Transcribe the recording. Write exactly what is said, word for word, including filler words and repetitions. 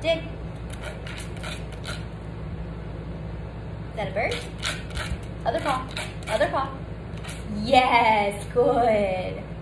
Dig. Is that a bird? Other paw. Other paw. Yes, good.